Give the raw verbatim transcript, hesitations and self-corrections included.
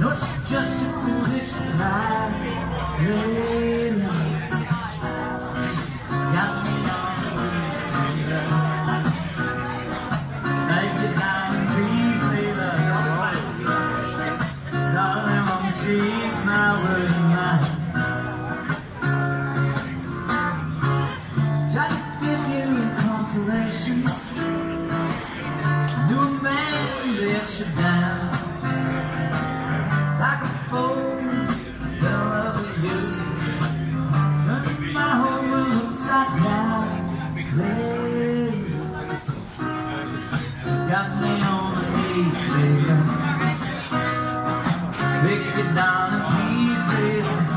It's just a foolish lie, Layla. Got me on the weeds, Layla. Make it down, please, Layla. Darling, won't change my word of mine. Try to give you consolation. New man let you down. Like a fool, fell over you. Turned my whole world upside down. Layla, got me on my knees, Layla. Break it down and please, Layla.